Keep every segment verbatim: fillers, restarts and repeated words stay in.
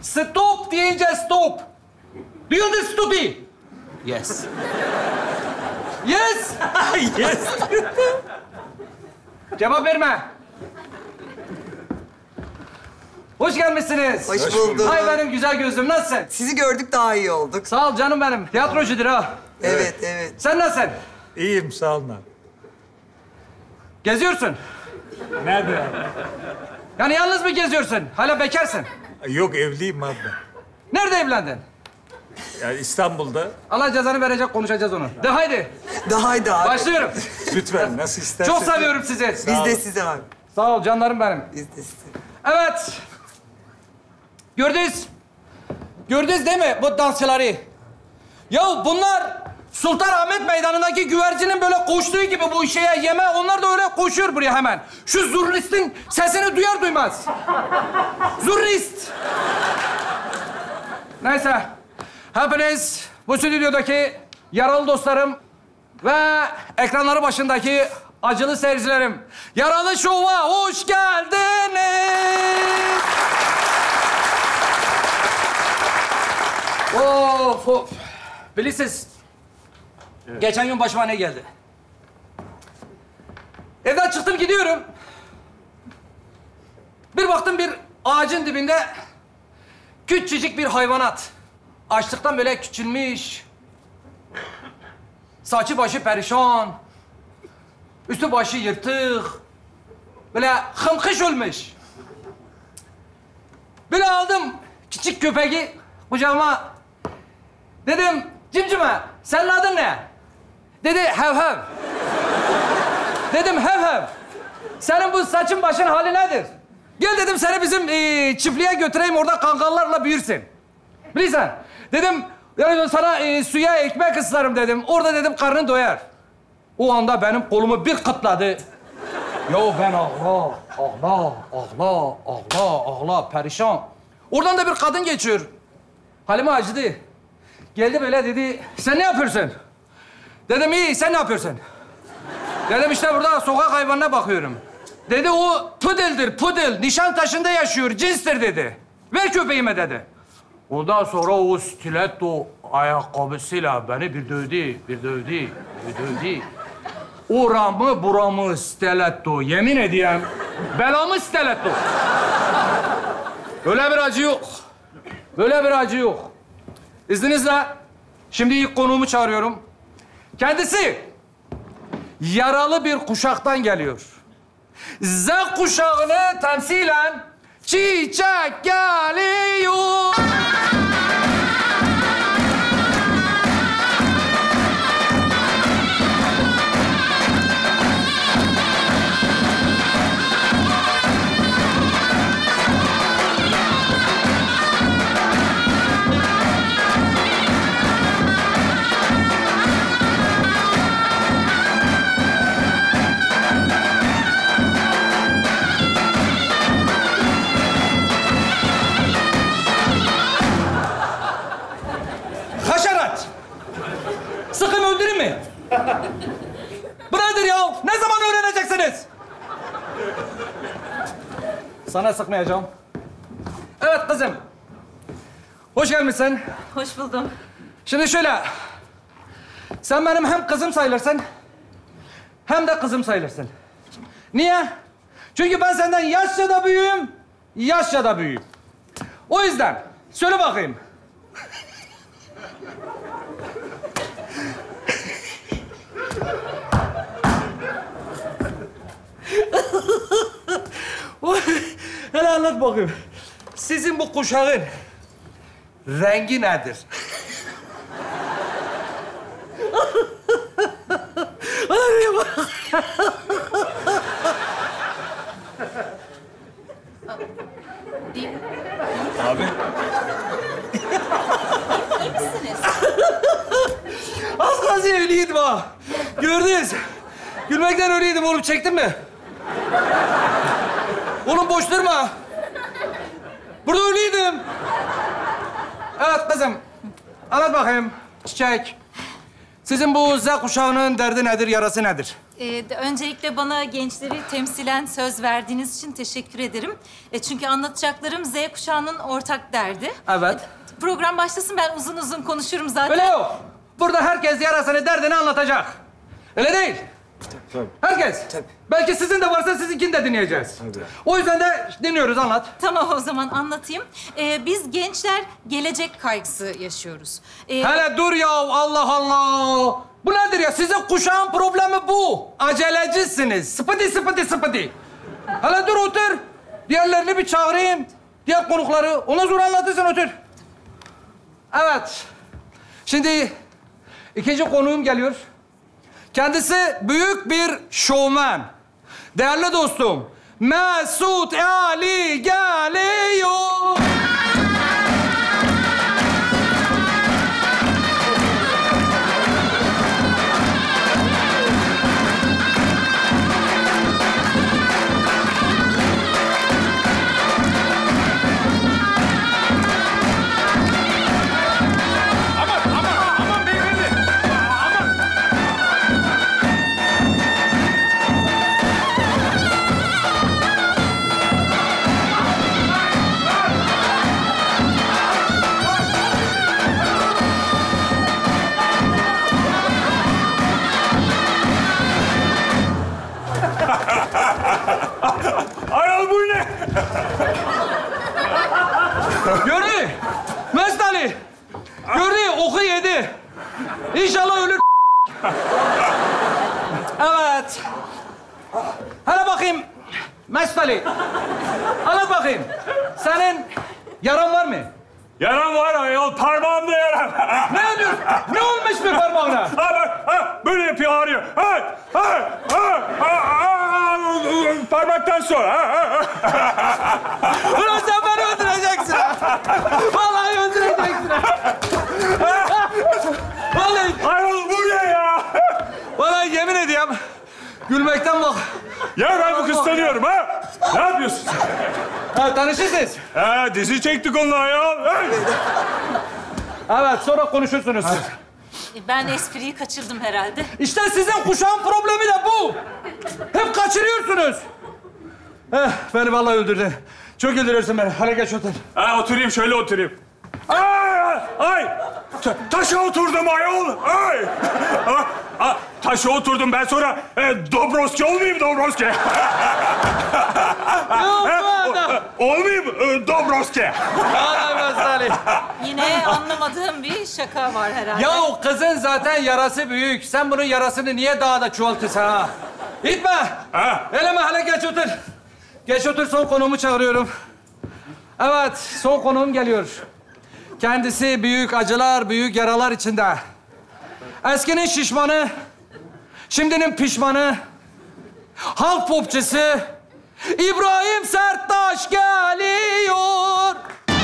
Stop deyince stop. Do you understand me? Yes. Yes. Yes. Cevap verme. Hoş gelmişsiniz. Hoş bulduk. Hay benim güzel gözlüm, nasılsın? Sizi gördük daha iyi olduk. Sağ ol canım benim. Tiyatrocudur ha. Evet, evet. Sen nasılsın? İyiyim, sağ olun abi. Geziyorsun. Nerede abi? Yani yalnız mı geziyorsun? Hala bekarsın. Yok, evliyim abi ben. Nerede evlendin? Yani İstanbul'da. Allah cezanı verecek, konuşacağız onu. De haydi. Daha da abi. Başlıyorum. Lütfen, nasıl istersen. Çok seviyorum sizi. Biz de size abi. Sağ ol canlarım benim. Biz de size. Evet. Gördünüz. Gördünüz değil mi bu dansçıları? Ya bunlar Sultanahmet Meydanı'ndaki güvercinin böyle koştuğu gibi bu şeye yeme, onlar da öyle koşuyor buraya hemen. Şu zurnistin sesini duyar duymaz. Zurnist. Neyse. Hepiniz bu stüdyodaki yaralı dostlarım ve ekranları başındaki acılı seyircilerim. Yaralı Şov'a hoş geldiniz. Of of. Bilirsiniz, evet. Geçen gün başıma ne geldi? Evden çıktım gidiyorum. Bir baktım bir ağacın dibinde küçücük bir hayvanat. Açlıktan böyle küçülmüş. Saçı başı perişan. Üstü başı yırtık. Böyle hımkış olmuş. Böyle aldım küçük köpeği kucağıma. Dedim, cimcime, senin adın ne? Dedi, hev hev. Dedim, hev hev. Senin bu saçın başın hali nedir? Gel dedim, seni bizim e, çiftliğe götüreyim, orada kangallarla büyürsün. Bilirsen. Dedim, yani sana e, suya ekmek ıslarım dedim. Orada dedim, karnın doyar. O anda benim kolumu bir kıtladı. Ya ben ağla, ağla, ağla, ağla, ağla, perişan. Oradan da bir kadın geçiyor. Halime acıdı. Geldi böyle dedi, sen ne yapıyorsun? Dedim, iyi, sen ne yapıyorsun? Dedim, işte burada sokak hayvanına bakıyorum. Dedi, o pudeldir, pudel. Nişantaşı'nda yaşıyor, cinstir dedi. Ver köpeğime dedi. Ondan sonra o stiletto ayakkabısıyla beni bir dövdü, bir dövdü, bir dövdü. Oramı buramı stiletto, yemin edeyim, belamı stiletto. Öyle bir acı yok. Böyle bir acı yok. İzninizle şimdi ilk konuğumu çağırıyorum. Kendisi yaralı bir kuşaktan geliyor. Z kuşağını temsilen çiçek geliyor. Haşerat! Sıkın öldürün mü? Bu nedir ya? Ne zaman öğreneceksiniz? Sana sıkmayacağım. Evet kızım. Hoş gelmişsin. Hoş buldum. Şimdi şöyle. Sen benim hem kızım sayılırsın, hem de kızım sayılırsın. Niye? Çünkü ben senden yaşça da büyüğüm, yaşça da büyüğüm. O yüzden söyle bakayım. Hele anlat bakayım. Sizin bu kuşağın rengi nedir? Abi. İyi misiniz? Az kalsın ölüydüm ha. Gördünüz. Gülmekten ölüydüm oğlum. Çektin mi? Oğlum boş durma. Burada ölüydüm. Evet kızım. Anlat bakayım Çiçek. Sizin bu Z kuşağının derdi nedir, yarası nedir? Ee, de- öncelikle bana gençleri temsilen söz verdiğiniz için teşekkür ederim. E, çünkü anlatacaklarım Z kuşağının ortak derdi. Evet. E, program başlasın, ben uzun uzun konuşurum zaten. Öyle yok. Burada herkes yarasını, derdini anlatacak. Öyle değil. Tabii. Herkes. Tabii. Belki sizin de varsa sizinkini de dinleyeceğiz. Tabii. O yüzden de dinliyoruz, anlat. Tamam, o zaman anlatayım. Ee, biz gençler gelecek kaygısı yaşıyoruz. Ee, Hele dur ya, Allah Allah. Bu nedir ya? Sizin kuşağın problemi bu. Acelecisiniz. Sıpıdi sıpıdi sıpıdi. Hele dur, otur. Diğerlerini bir çağırayım. Diğer konukları. Ondan sonra anlatırsın, otur. Evet. Şimdi ikinci konuğum geliyor. Kendisi büyük bir şovmen. Değerli dostum, Mesut Ali geliyor. Ayol bu ne? Gördü. Mesut Ali. Gördü, oku yedi. İnşallah ölür. Evet. Hele bakayım. Mesut Ali. Anlat bakayım. Senin yaran var mı? Yaram var ayol, parmağımda yaram. Ne diyorsun? Ne olmuş bir parmağına? Ha bak, ha, böyle yapıyor, ağrıyor. Ha, ha, ha, ha, ha, parmaktan sonra. Ha, ha. Ulan sen beni öldüreceksin. Vallahi öldüreceksin. Vallahi, Ayol bu ne ya? vallahi yemin ediyorum. Gülmekten bak. Ya ben bu kız tanıyorum ha. Ne yapıyorsun sen? Ha, tanışırsınız. Ha, dizi çektik onunla ayol. Hey. Evet, sonra konuşursunuz. e, ben espriyi kaçırdım herhalde. İşte sizin kuşağın problemi de bu. Hep kaçırıyorsunuz. Eh, beni vallahi öldürdün. Çok öldürüyorsun beni. Hadi geç otur. Ha, oturayım, şöyle oturayım. Ay, ay! Ta- taşa oturdum ayol. Ay! Ah, ah, taşa oturdum ben, sonra e, Dobroski olmayayım, Dobroski. Yok bu adam. Olmayayım e, Dobroski. Vallahi Mesut Ali. Yine anlamadığım bir şaka var herhalde. Ya o kızın zaten yarası büyük. Sen bunun yarasını niye daha da çoğaltırsın ha? İtme. Ha. Eleme, hele geç otur. Geç otur, son konuğumu çağırıyorum. Evet, son konuğum geliyor. Kendisi büyük acılar, büyük yaralar içinde. Eskinin şişmanı, şimdinin pişmanı, halk popçusu İbrahim Serttaş geliyor.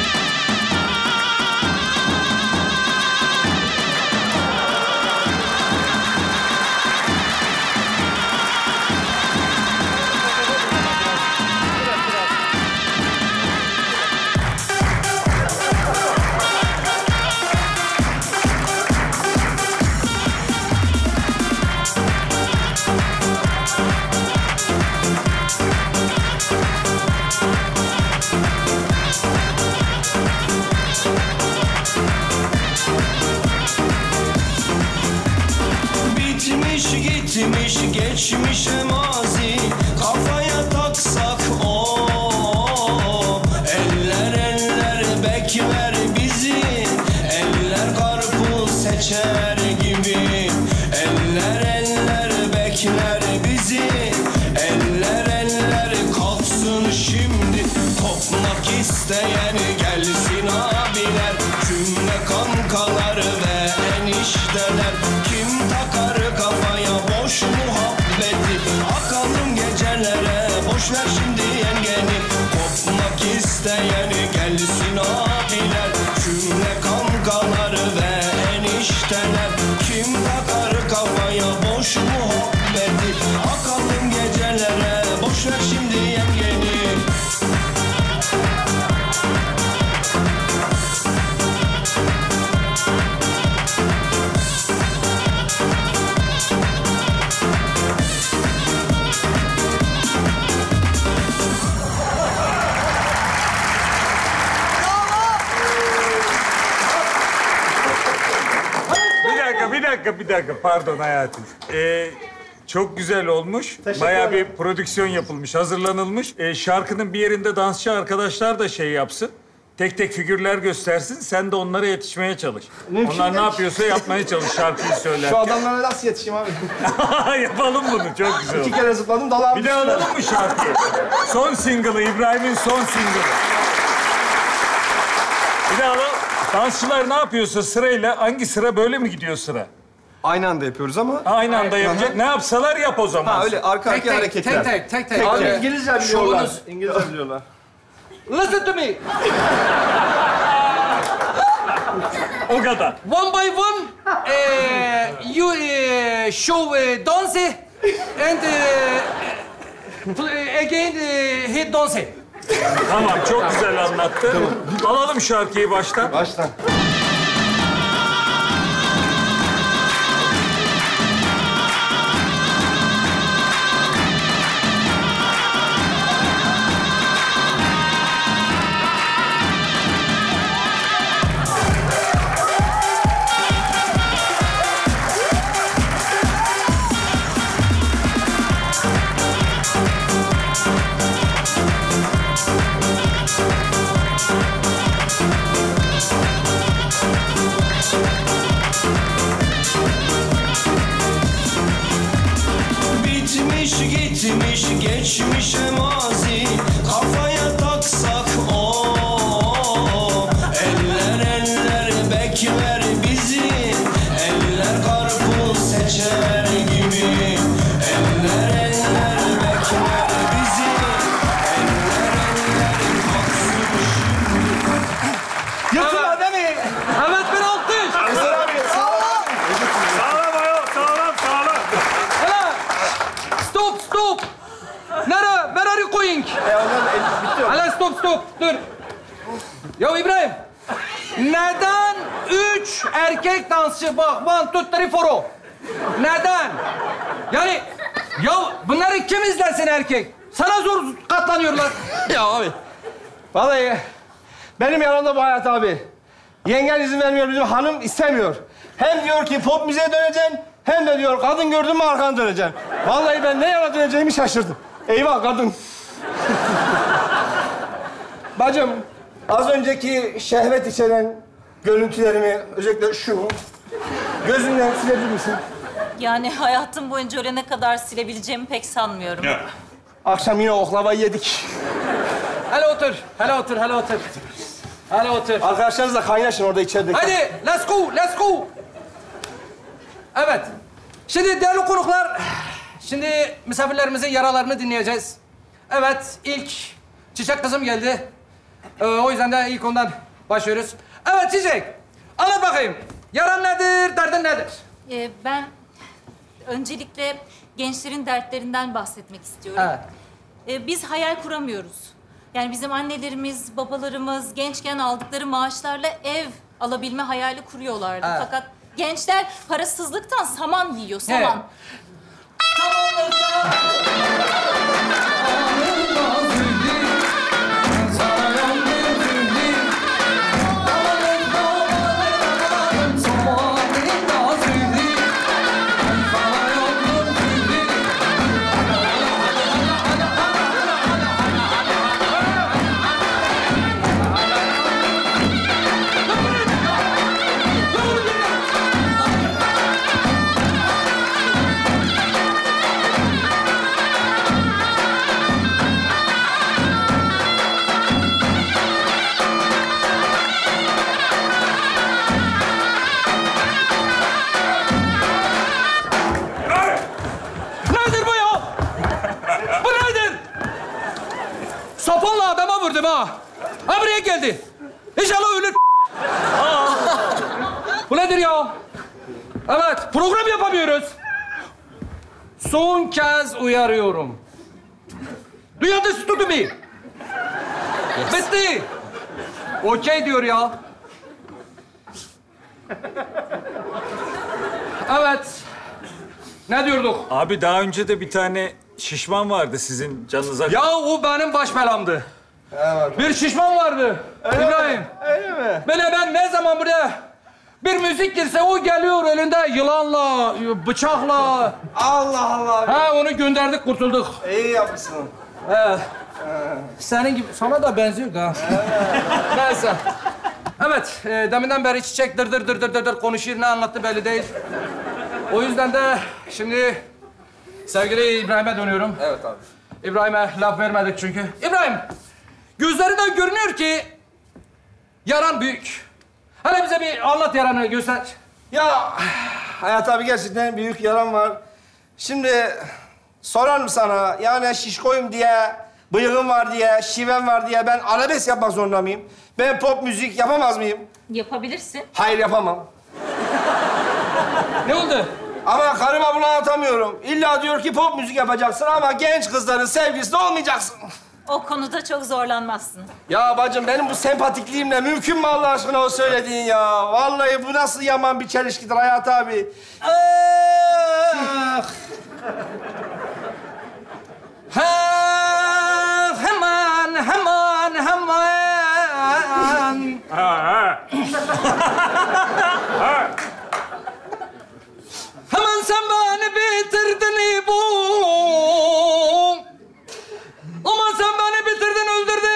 Bitmiş gitmiş geçmişe mazi, kafaya taksak o eller eller bekler bizi, eller karpuz seçer gibi, eller eller bekler bizi, eller eller kalksın şimdi, kopmak isteyen gelsin abiler, cümle kankalar ve enişteler, kim takar kafaya boş muhabbeti, akalım gecelere, boş ver şimdi yengeni, kopmak isteyen gelsin abiler, cümle kankalar ve enişteler, kim takar kafaya boş muhabbeti, akalım gecelere, boş ver şimdi yengeni. dakika, bir dakika. Pardon hayatım. Ee, çok güzel olmuş. Bayağı bir prodüksiyon yapılmış, hazırlanılmış. Ee, şarkının bir yerinde dansçı arkadaşlar da şey yapsın. Tek tek figürler göstersin. Sen de onlara yetişmeye çalış. Mümkün Onlar ne değil. yapıyorsa yapmaya çalış şarkıyı söylerken. Şu adamlara nasıl yetişeyim abi? Yapalım bunu. Çok güzel İki oldu. kere zıpladım, dalağım Bir de alalım mı şarkıyı? Son single'ı, İbrahim'in son single'ı. Bir de alalım. Dansçılar ne yapıyorsa sırayla, hangi sıra böyle mi gidiyor sıra? Aynı anda yapıyoruz ama... Aynı anda yapacak. Ne yapsalar yap o zaman. Ha öyle arka Tek arkaya tek, hareketler. tek tek, tek tek. Abi Abi, İngilizce biliyorlar. şovunuz- İngilizce biliyorlar. Listen to me. O kadar. One by one, uh, you uh, show uh, dance and uh, pl- again uh, hit dance. Tamam, çok güzel anlattı. Alalım şarkıyı baştan. Baştan. Bitmiş gitmiş geçmişe mazi kafaya taksak o eller eller bekler bizi eller karpuz seçer gibi eller eller bekler bizi eller eller maksud Yırtılma değil mi? Evet, bir alkış. Güzel abi, sağ ol. Sağlam ayol, sağlam, sağlam. Hala. Stop, stop. Nere? Where are you going? E onlar el- bitti o. Hala stop, stop. Dur. Ya İbrahim. Neden üç erkek dansçı? Bak, one, two, three, four. Neden? Yani, ya bunları kim izlesin erkek? Sana zor katlanıyorlar. Ya abi. Vallahi benim yanımda bu hayat abi. Yengen izin vermiyor, bizim hanım istemiyor. Hem diyor ki pop müziğe döneceksin, hem de diyor kadın gördün mü arkanı döneceksin. Vallahi ben ne yana döneceğimi şaşırdım. Eyvah kadın. Bacım, az önceki şehvet içeren görüntülerimi, özellikle şunu, gözünden silebilir misin? Yani hayatım boyunca ölene kadar silebileceğimi pek sanmıyorum. Akşam yine oklavayı yedik. Hele otur, hele otur, hele otur. Hele otur. Arkadaşlarınızla kaynaşın orada içeride. Hadi, let's go, let's go. Evet. Şimdi değerli konuklar, şimdi misafirlerimizin yaralarını dinleyeceğiz. Evet, ilk Çiçek kızım geldi. Ee, o yüzden de ilk ondan başlıyoruz. Evet Çiçek, anlat bakayım. Yaran nedir, derdin nedir? Ee, ben öncelikle gençlerin dertlerinden bahsetmek istiyorum. Evet. Ee, biz hayal kuramıyoruz. Yani bizim annelerimiz, babalarımız gençken aldıkları maaşlarla ev alabilme hayali kuruyorlardı. Evet. Fakat gençler parasızlıktan saman yiyor, saman. Evet. Nedir bu ya? Bu nedir? Sapanla adama vurdum ha. Ha buraya geldi. İnşallah ölür. Aa. Bu nedir ya? Evet, program yapamıyoruz. Son kez uyarıyorum. Do you understand me? Yes. Bitti. Okey diyor ya. Evet. Ne diyorduk? Abi daha önce de bir tane şişman vardı sizin canınıza. Ya o benim baş belamdı. Evet. Bir şişman vardı. İbrahim. Öyle mi? Böyle ben ne zaman buraya Bir müzik girse o geliyor elinde yılanla, bıçakla. Allah Allah. Ha onu gönderdik kurtulduk. İyi yapmışsın. Evet. Senin gibi, sana da benziyor da. Neyse. Evet, e, deminden beri çiçek dır dır dır dır dır dır konuşuyor. Ne anlattı belli değil. O yüzden de şimdi sevgili İbrahim'e dönüyorum. Evet abi. İbrahim'e laf vermedik çünkü. İbrahim, gözlerinden görünüyor ki yaran büyük. Hele bize bir anlat yaranı, göster. Ya Hayat abi gerçekten büyük yaram var. Şimdi sorarım sana yani şişkoyum diye, bıyığım var diye, şivem var diye ben arabesk yapmak zorunda mıyım? Ben pop müzik yapamaz mıyım? Yapabilirsin. Hayır yapamam. Ne oldu? Ama karıma bunu anlatamıyorum. İlla diyor ki pop müzik yapacaksın ama genç kızların sevgilisi olmayacaksın. O konuda çok zorlanmazsın. Ya bacım benim bu sempatikliğimle mümkün mü Allah aşkına o söylediğin ya? Vallahi bu nasıl yaman bir çelişkidir Hayat abi. Ah! Ha, hemen, hemen, hemen. Ha ha. Ha. Hemen sen beni bitirdin İbo. Aman sen beni bitirdin,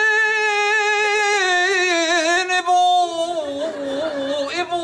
öldürdün İbo. İbo.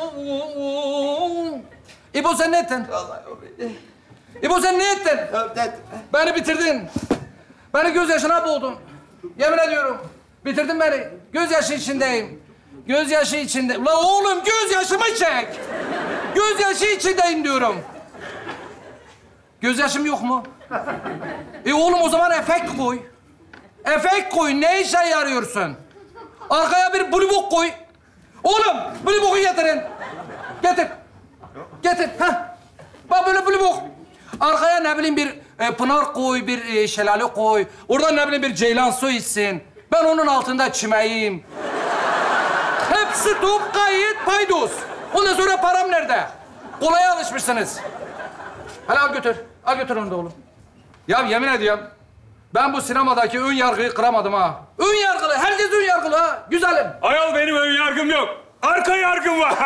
İbo sen ne ettin? İbo sen ne ettin? Beni bitirdin. Beni gözyaşına boğdun. Yemin ediyorum. Bitirdin beni. Gözyaşı içindeyim. Gözyaşı içinde. Ulan oğlum gözyaşımı çek. Gözyaşı içindeyim diyorum. Gözyaşım yok mu? E oğlum o zaman efekt koy. Efekt koy. Ne işe yarıyorsun? Arkaya bir blue book koy. Oğlum blue book'u getirin. Getir. Getir. Heh. Bak böyle blue book. Arkaya ne bileyim bir e, pınar koy, bir e, şelale koy. Oradan ne bileyim bir ceylan su içsin. Ben onun altında çimeyim. Hepsi top, kayıt, paydos. Ondan sonra param nerede? Kolaya alışmışsınız. Hadi al götür. Al götür onu da oğlum. Ya yemin ediyorum. Ben bu sinemadaki ön yargıyı kıramadım ha. Ön yargılı. Herkes ön yargılı ha. Güzelim. Ayol benim ön yargım yok. Arka yargım var.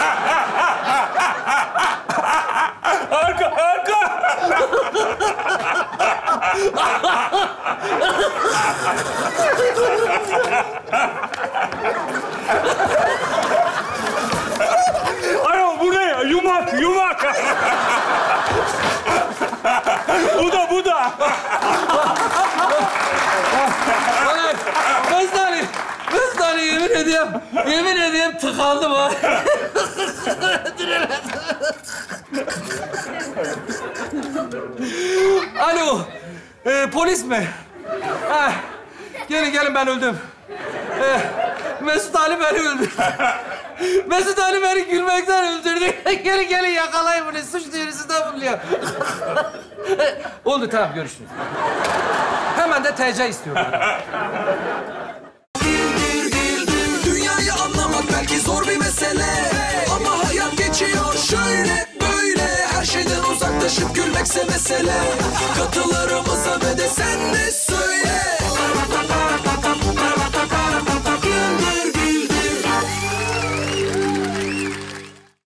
Arka, arka. Ayol bu ne ya? Yumak, yumak. Bu da, bu da. Bana kızları, kızları yemin ediyorum, yemin ediyorum tıkandım ha. Alo, e, polis mi? Ha, gelin gelin ben öldüm. E, Mesut Ali beni öldürdü. Mesut Ali beni gülmekten öldürdü. Gelin gelin yakalayın bunu, suç duyurusu da buluyor. Oldu tamam görüşürüz. Hemen de T C istiyorum. Dünyayı anlamak belki zor bir mesele, ama hayat geçiyor şöyle böyle. Her şeyden uzaklaşıp gülmekse mesele. Katılarımıza ve de sen de söyle.